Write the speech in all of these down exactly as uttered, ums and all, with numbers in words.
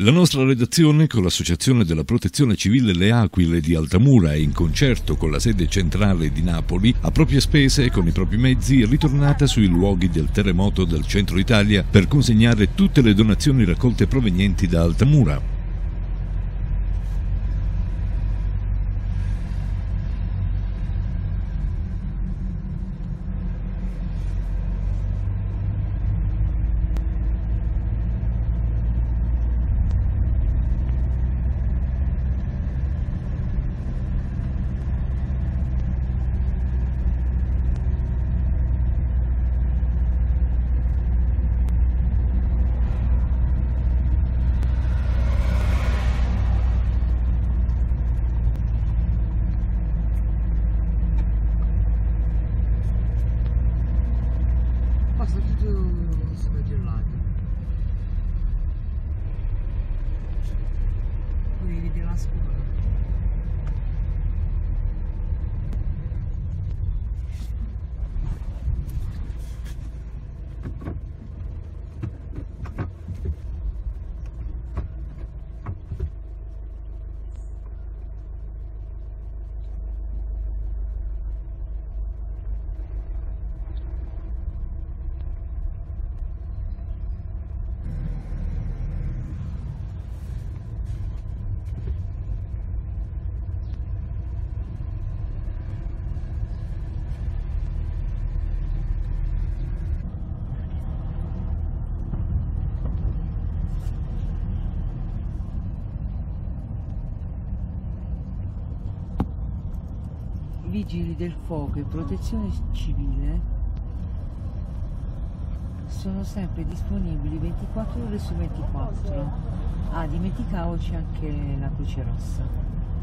La nostra redazione, con l'Associazione della Protezione Civile Le Aquile di Altamura e in concerto con la sede centrale di Napoli, a proprie spese e con i propri mezzi, è ritornata sui luoghi del terremoto del centro Italia per consegnare tutte le donazioni raccolte provenienti da Altamura. Passa tutto super gelato. Poi vedi la scuola. Vigili del fuoco e protezione civile sono sempre disponibili ventiquattro ore su ventiquattro. Ah, dimenticavoci anche la Croce Rossa.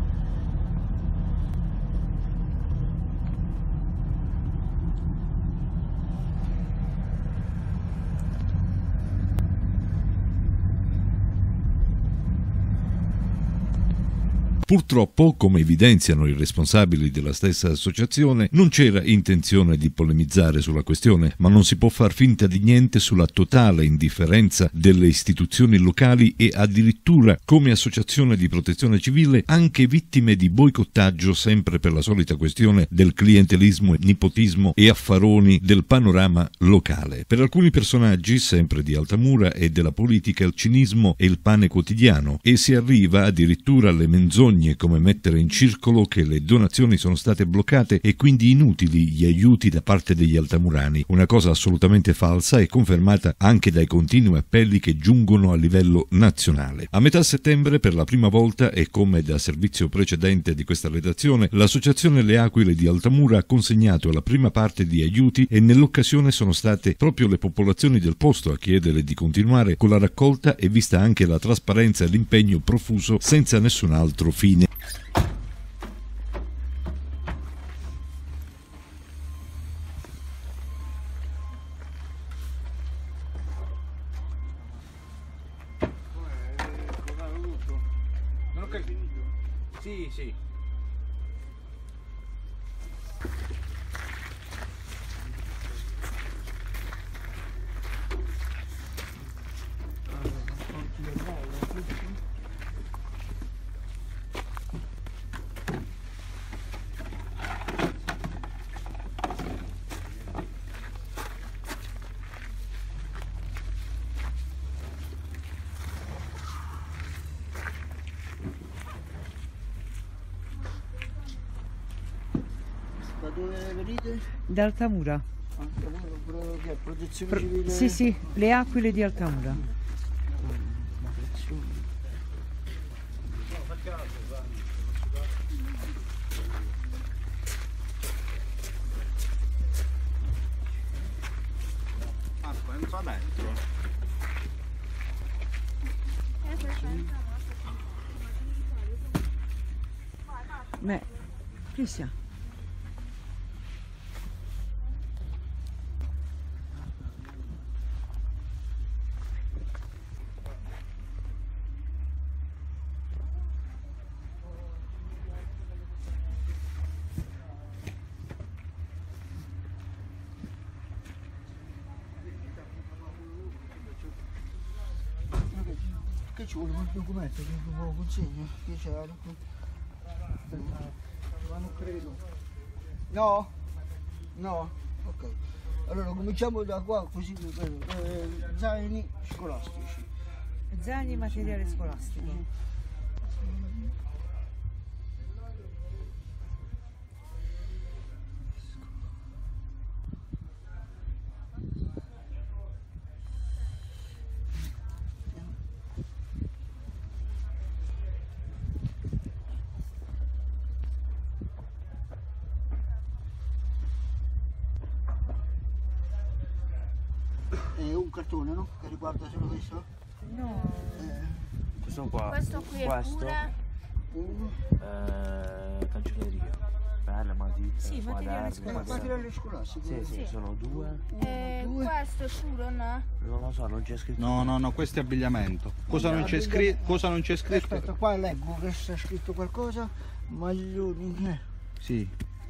Purtroppo, come evidenziano i responsabili della stessa associazione, non c'era intenzione di polemizzare sulla questione, ma non si può far finta di niente sulla totale indifferenza delle istituzioni locali e addirittura, come associazione di protezione civile, anche vittime di boicottaggio sempre per la solita questione del clientelismo, nepotismo e affaroni del panorama locale. Per alcuni personaggi, sempre di Altamura e della politica, il cinismo è il pane quotidiano e si arriva addirittura alle menzogne come mettere in circolo che le donazioni sono state bloccate e quindi inutili gli aiuti da parte degli altamurani, una cosa assolutamente falsa e confermata anche dai continui appelli che giungono a livello nazionale. A metà settembre, per la prima volta e come da servizio precedente di questa redazione, l'Associazione Le Aquile di Altamura ha consegnato la prima parte di aiuti e nell'occasione sono state proprio le popolazioni del posto a chiedere di continuare con la raccolta e vista anche la trasparenza e l'impegno profuso senza nessun altro fine. Non ho capito. Sì, sì. Da dove venite? Da Altamura. Altamura, che è protezione Pro- civile? sì, sì, Le Aquile di Altamura. Acqua, entra dentro. Beh, Cristian. Che ci vuole un documento che ve lo consegno? Che c'è la ma non credo. No? No? Ok. Allora cominciamo da qua così eh, zaini scolastici. Zaini e materiale scolastico. È un cartone, no? Che riguarda solo questo? No. Eh, Questo qua. Questo qui è questo, pure. uno. eh, cancelleria. Pelle, matite, Sì, materiale quaderni, scolastico. Ma materiale scolastico? Sì, sì, sono due. Eh, Due. questo è pure o no? Non lo so, non c'è scritto. No, no, no, questo è abbigliamento. Cosa non c'è scritto? Cosa non c'è scritto? Aspetta, qua leggo che c'è scritto qualcosa. Maglioni. Eh. Sì,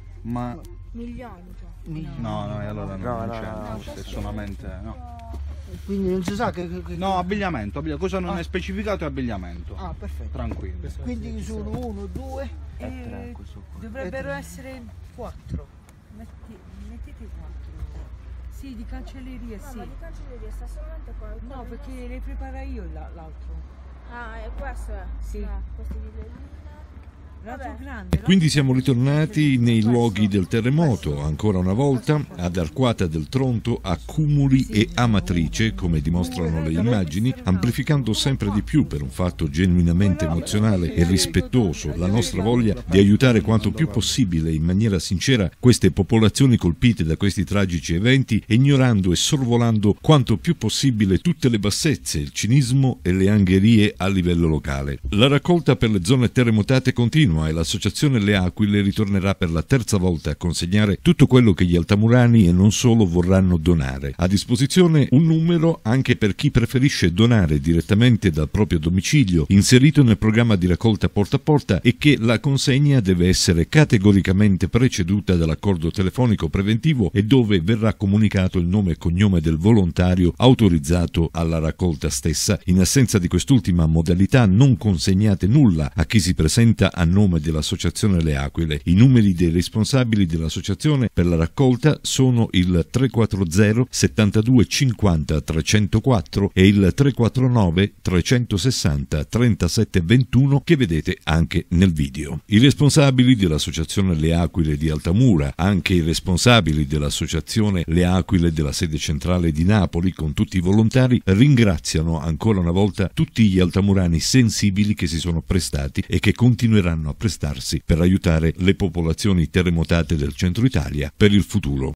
ma Milioni. Cioè. no, no, e allora no, No, non no, c'è, no, questo è solamente no. Quindi non si sa che... che- che- No, abbigliamento, abbigliamento. Cosa non Ah. è specificato è abbigliamento. Ah, perfetto. Tranquillo. Quindi sono uno, due. È tre Eh, questo qua. dovrebbero essere quattro. Metti, mettete quattro. Sì, di cancelleria, No, sì. ma di cancelleria sta solamente qua. No, perché le prepara io la- l'altro. Ah, e questo è? Sì. No, questi di Lellina. L'altro Vabbè. grande. E quindi siamo ritornati nei Questo. luoghi del terremoto, ancora una volta, ad Arquata del Tronto, a Cumuli e Amatrice, come dimostrano le immagini, amplificando sempre di più, per un fatto genuinamente emozionale e rispettoso, la nostra voglia di aiutare quanto più possibile in maniera sincera queste popolazioni colpite da questi tragici eventi, ignorando e sorvolando quanto più possibile tutte le bassezze, il cinismo e le angherie a livello locale. La raccolta per le zone terremotate continua e l'associazione Le Aquile ritornerà per la terza volta a consegnare tutto quello che gli altamurani e non solo vorranno donare. A disposizione un numero anche per chi preferisce donare direttamente dal proprio domicilio, inserito nel programma di raccolta porta a porta, e che la consegna deve essere categoricamente preceduta dall'accordo telefonico preventivo e dove verrà comunicato il nome e cognome del volontario autorizzato alla raccolta stessa. In assenza di quest'ultima modalità non consegnate nulla a chi si presenta a nome dell'associazione Le Aquile. I numeri dei responsabili dell'associazione per la raccolta sono il tre quattro zero settantadue cinquanta trecentoquattro e il tre quattro nove trecentosessanta trentasette ventuno che vedete anche nel video. I responsabili dell'associazione Le Aquile di Altamura, anche i responsabili dell'associazione Le Aquile della sede centrale di Napoli, con tutti i volontari, ringraziano ancora una volta tutti gli altamurani sensibili che si sono prestati e che continueranno a prestarsi per aiutare le popolazioni terremotate del centro Italia per il futuro.